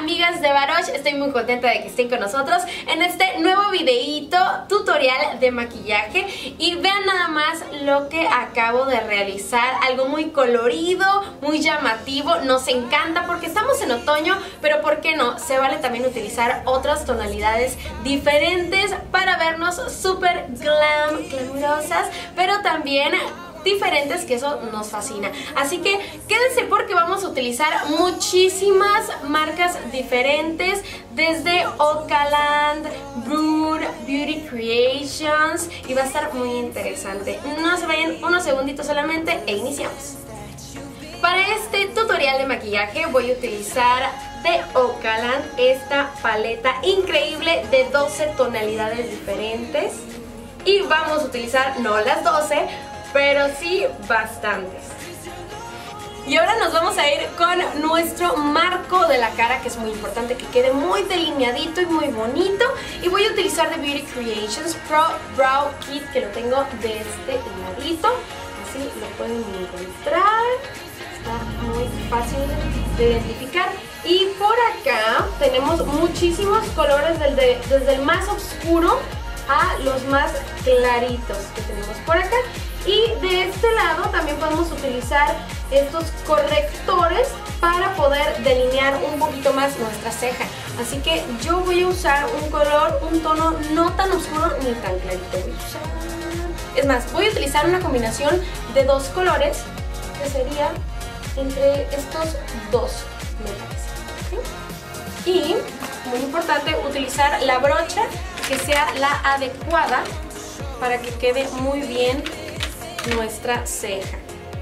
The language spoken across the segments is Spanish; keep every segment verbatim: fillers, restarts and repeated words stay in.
amigas de Varosh, estoy muy contenta de que estén con nosotros en este nuevo videíto tutorial de maquillaje. Y vean nada más lo que acabo de realizar, algo muy colorido, muy llamativo. Nos encanta porque estamos en otoño, pero ¿por qué no? Se vale también utilizar otras tonalidades diferentes para vernos súper glam, glamurosas, pero también diferentes, que eso nos fascina. Así que quédense porque vamos a utilizar muchísimas marcas diferentes, desde Ocaland, Brune, Beauty Creations, y va a estar muy interesante. No se vayan unos segunditos solamente e iniciamos. Para este tutorial de maquillaje voy a utilizar de Ocaland esta paleta increíble de doce tonalidades diferentes, y vamos a utilizar no las doce, pero sí bastantes. Y ahora nos vamos a ir con nuestro marco de la cara, que es muy importante que quede muy delineadito y muy bonito. Y voy a utilizar de Beauty Creations Pro Brow Kit, que lo tengo de este ladito. Así lo pueden encontrar. Está muy fácil de identificar. Y por acá tenemos muchísimos colores, desde, desde el más oscuro a los más claritos que tenemos por acá. Y de este lado también podemos utilizar estos correctores para poder delinear un poquito más nuestra ceja. Así que yo voy a usar un color, un tono no tan oscuro ni tan clarito. Voy a usar... Es más, voy a utilizar una combinación de dos colores, que sería entre estos dos, me parece. ¿Sí? Y, muy importante, utilizar la brocha que sea la adecuada para que quede muy bien nuestra ceja.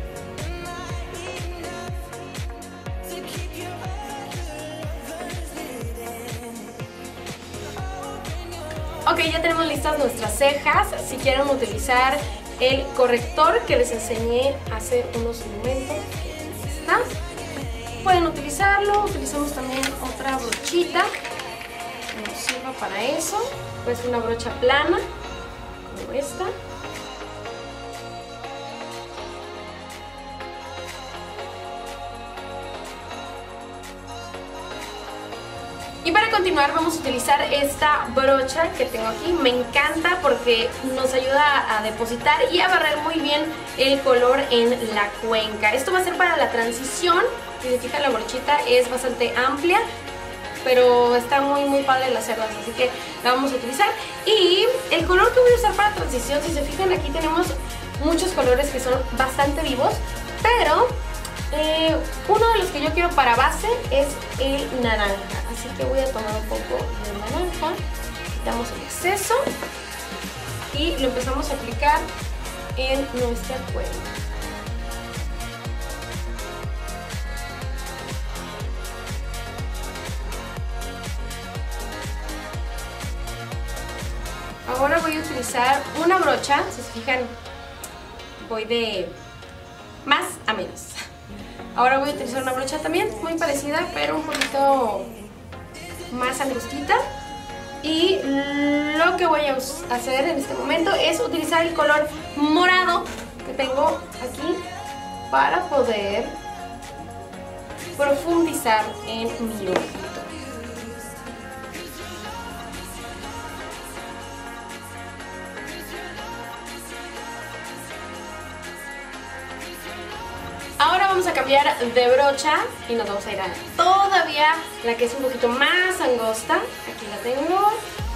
Ok, ya tenemos listas nuestras cejas. Si quieren utilizar el corrector que les enseñé hace unos momentos, ¿está? Pueden utilizarlo. Utilizamos también otra brochita que nos sirva para eso. Pues una brocha plana como esta. Y para continuar vamos a utilizar esta brocha que tengo aquí. Me encanta porque nos ayuda a depositar y a barrer muy bien el color en la cuenca. Esto va a ser para la transición. Si se fijan, la brochita es bastante amplia, pero está muy muy padre las cerdas, así que la vamos a utilizar. Y el color que voy a usar para transición, si se fijan, aquí tenemos muchos colores que son bastante vivos, pero eh, uno de los que yo quiero para base es el naranja. Así que voy a tomar un poco de naranja, quitamos el exceso y lo empezamos a aplicar en nuestra cuenca. Ahora voy a utilizar una brocha, si se fijan, voy de más a menos. Ahora voy a utilizar una brocha también muy parecida, pero un poquito más angostita. Y lo que voy a hacer en este momento es utilizar el color morado que tengo aquí para poder profundizar en mi ojito. Ahora vamos a cambiar de brocha y nos vamos a ir a todavía la que es un poquito más angosta. Aquí la tengo.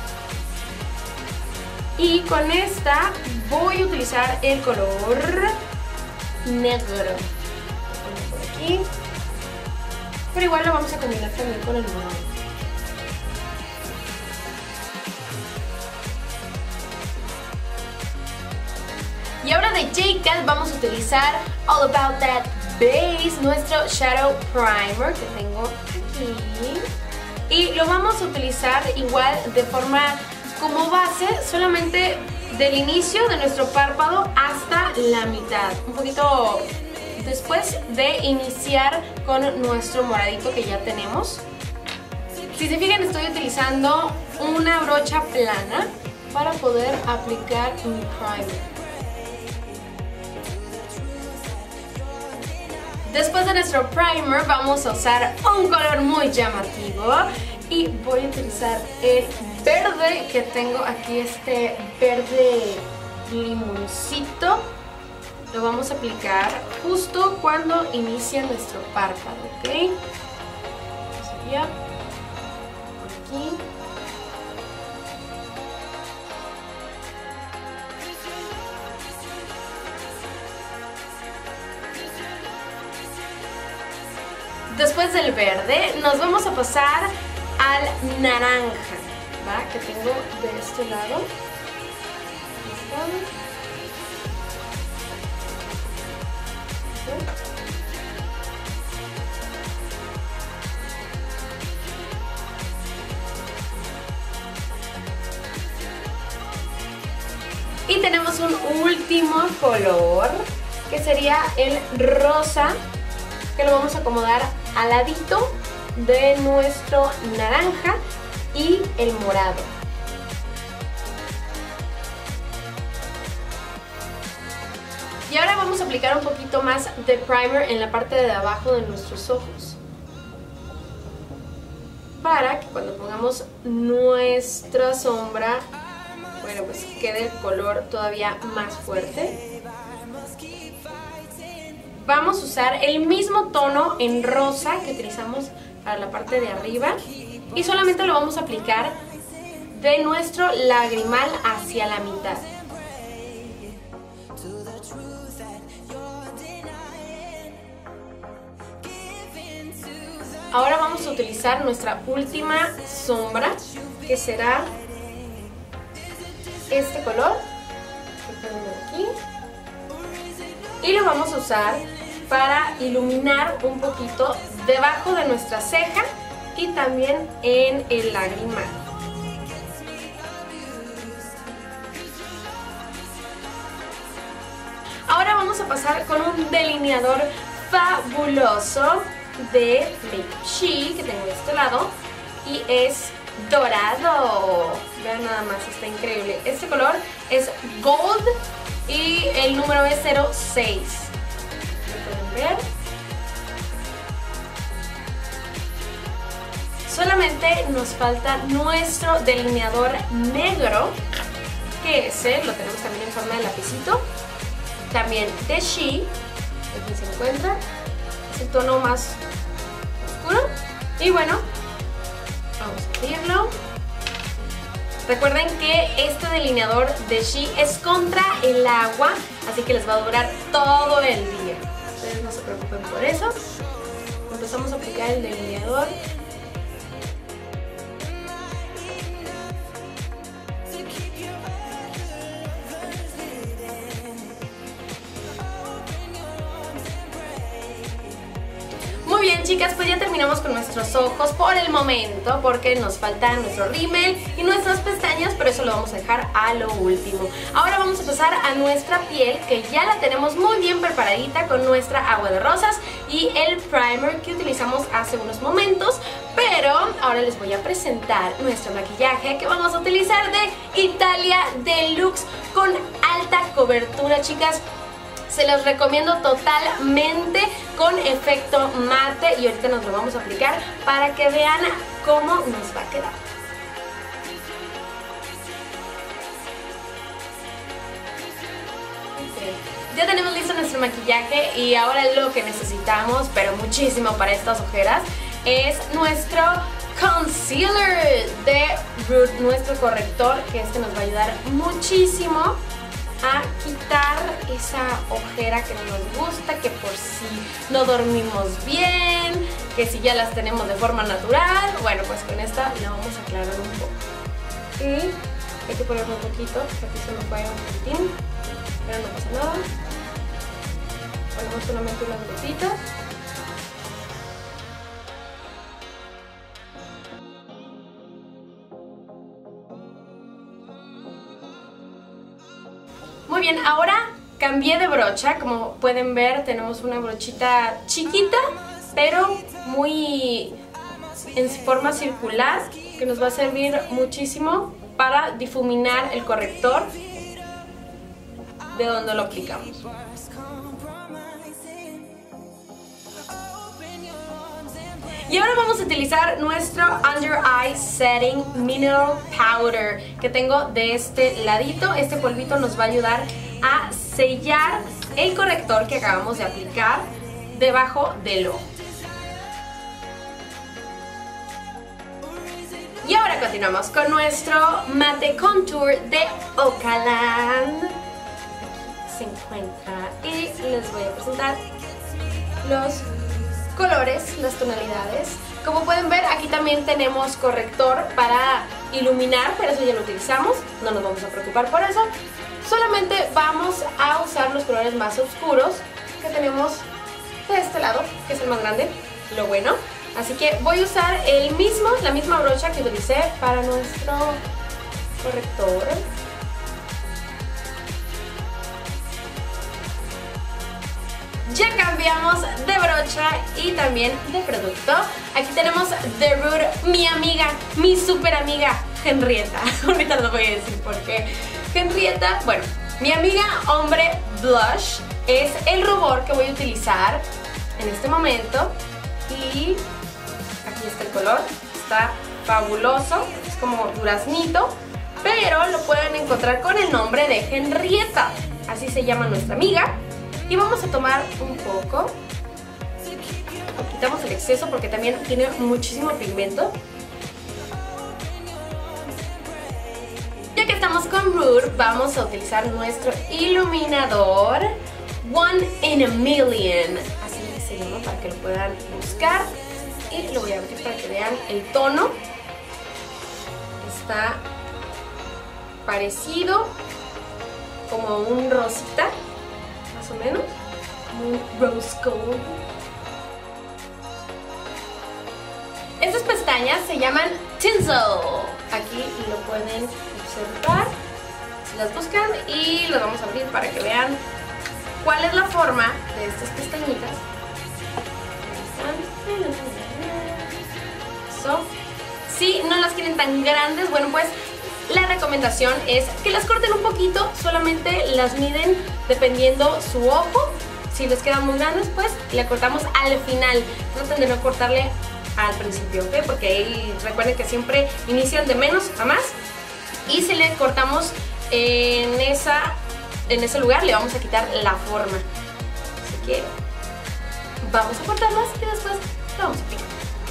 Y con esta voy a utilizar el color negro. Lo pongo por aquí. Pero igual lo vamos a combinar también con el morado. Y ahora de J Cal vamos a utilizar All About That Base, nuestro Shadow Primer que tengo aquí. Y lo vamos a utilizar igual de forma como base, solamente del inicio de nuestro párpado hasta la mitad. Un poquito después de iniciar con nuestro moradito que ya tenemos. Si se fijan, estoy utilizando una brocha plana para poder aplicar mi primer. Después de nuestro primer vamos a usar un color muy llamativo y voy a utilizar el verde que tengo aquí, este verde limoncito. Lo vamos a aplicar justo cuando inicia nuestro párpado, ¿ok? Sería por aquí. Después del verde nos vamos a pasar al naranja, ¿va? Que tengo de este lado. Y tenemos un último color que sería el rosa, que lo vamos a acomodar al ladito de nuestro naranja y el morado. Y ahora vamos a aplicar un poquito más de primer en la parte de abajo de nuestros ojos, para que cuando pongamos nuestra sombra, bueno, pues quede el color todavía más fuerte. Vamos a usar el mismo tono en rosa que utilizamos para la parte de arriba y solamente lo vamos a aplicar de nuestro lagrimal hacia la mitad. Ahora vamos a utilizar nuestra última sombra, que será este color, que tengo aquí, y lo vamos a usar para iluminar un poquito debajo de nuestra ceja y también en el lagrimal. Ahora vamos a pasar con un delineador fabuloso de Make She, que tengo de este lado, y es dorado. Vean nada más, está increíble. Este color es Gold y el número es cero seis. ¿Lo pueden ver? Solamente nos falta nuestro delineador negro, que ese lo tenemos también en forma de lapicito, también de She. Aquí se encuentra, es el tono más oscuro. Y bueno, vamos a abrirlo. Recuerden que este delineador de She es contra el agua, así que les va a durar todo el día. Ustedes no se preocupen por eso. Empezamos a aplicar el delineador. Muy bien, chicas, pues ya terminamos con nuestros ojos por el momento, porque nos falta nuestro rímel y nuestras pestañas, pero eso lo vamos a dejar a lo último. Ahora vamos a pasar a nuestra piel, que ya la tenemos muy bien preparadita con nuestra agua de rosas y el primer que utilizamos hace unos momentos. Pero ahora les voy a presentar nuestro maquillaje que vamos a utilizar de Italia Deluxe con alta cobertura, chicas. Se los recomiendo totalmente, con efecto mate, y ahorita nos lo vamos a aplicar para que vean cómo nos va a quedar. Okay. Ya tenemos listo nuestro maquillaje y ahora lo que necesitamos, pero muchísimo para estas ojeras, es nuestro concealer de Rude, nuestro corrector, que este nos va a ayudar muchísimo a quitar esa ojera que no nos gusta, que por si no dormimos bien, que si ya las tenemos de forma natural. Bueno, pues con esta la vamos a aclarar un poco. Y hay que ponerle un poquito, aquí se nos vaya un poquitín, pero no pasa nada. Ponemos solamente unas gotitas. Muy bien, ahora cambié de brocha. Como pueden ver, tenemos una brochita chiquita, pero muy en forma circular, que nos va a servir muchísimo para difuminar el corrector de donde lo aplicamos. Y ahora vamos a utilizar nuestro Under Eye Setting Mineral Powder que tengo de este ladito. Este polvito nos va a ayudar a sellar el corrector que acabamos de aplicar debajo del ojo. Y ahora continuamos con nuestro Matte Contour de Ocaland. Aquí se encuentra y les voy a presentar los colores, las tonalidades. Como pueden ver, aquí también tenemos corrector para iluminar, pero eso ya lo utilizamos, no nos vamos a preocupar por eso. Solamente vamos a usar los colores más oscuros que tenemos de este lado, que es el más grande, lo bueno. Así que voy a usar el mismo, la misma brocha que utilicé para nuestro corrector. Ya cambiamos de brocha y también de producto. Aquí tenemos The Rude, mi amiga, mi super amiga Henrietta. Ahorita les voy a decir por qué. Henrietta, bueno, mi amiga hombre blush es el rubor que voy a utilizar en este momento. Y aquí está el color, está fabuloso, es como duraznito, pero lo pueden encontrar con el nombre de Henrietta, así se llama nuestra amiga. Y vamos a tomar un poco, quitamos el exceso porque también tiene muchísimo pigmento. Ya que estamos con Rude, vamos a utilizar nuestro iluminador One in a Million, así se llama, para que lo puedan buscar. Y lo voy a abrir para que vean el tono. Está parecido como un rosita, más o menos, como un rose gold. Estas pestañas se llaman Tinsel. Aquí lo pueden observar si las buscan, y las vamos a abrir para que vean cuál es la forma de estas pestañitas. Si no las quieren tan grandes, bueno, pues la recomendación es que las corten un poquito, solamente las miden dependiendo su ojo. Si les quedan muy grandes, pues le cortamos al final. Traten de no cortarle al principio, ¿ok? Porque ahí recuerden que siempre inician de menos a más. Y si le cortamos en, esa, en ese lugar, le vamos a quitar la forma. Así que vamos a cortarlas y después lo vamos a aplicar.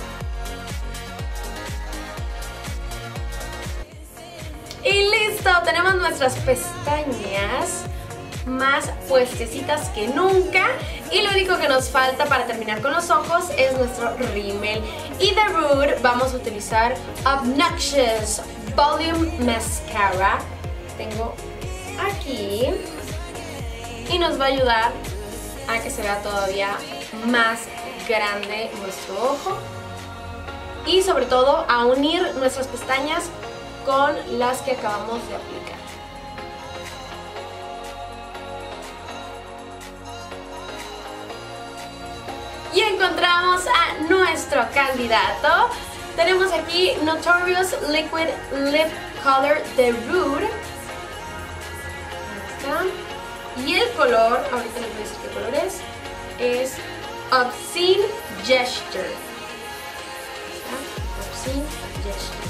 Y listo, tenemos nuestras pestañas más puestecitas que nunca. Y lo único que nos falta para terminar con los ojos es nuestro rímel. Y de Rude vamos a utilizar Obnoxious Volume Mascara. Tengo aquí. Y nos va a ayudar a que se vea todavía más grande nuestro ojo. Y sobre todo a unir nuestras pestañas con las que acabamos de aplicar. Y encontramos a nuestro candidato. Tenemos aquí Notorious Liquid Lip Color de Rude. Ahí está. Y el color, ahorita les voy a decir qué color es, es Obscene Gesture. Obscene Gesture.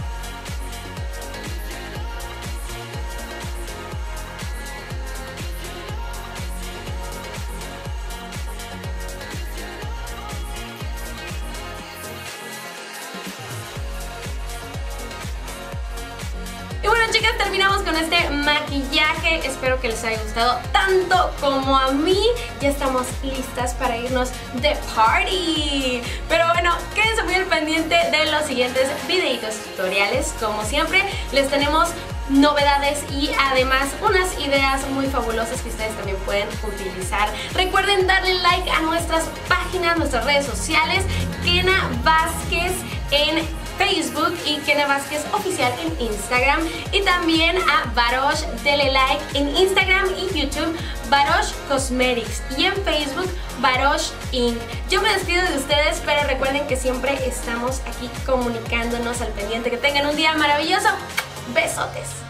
Y bueno, chicas, terminamos con este maquillaje. Espero que les haya gustado tanto como a mí. Ya estamos listas para irnos de party. Pero bueno, quédense muy al pendiente de los siguientes videitos tutoriales. Como siempre, les tenemos novedades y además unas ideas muy fabulosas que ustedes también pueden utilizar. Recuerden darle like a nuestras páginas, nuestras redes sociales, Kena Vázquez en Facebook y Kena Vázquez Oficial en Instagram, y también a Barosh, dele like en Instagram y YouTube, Barosh Cosmetics, y en Facebook Barosh Incorporated. Yo me despido de ustedes, pero recuerden que siempre estamos aquí comunicándonos al pendiente. Que tengan un día maravilloso. Besotes.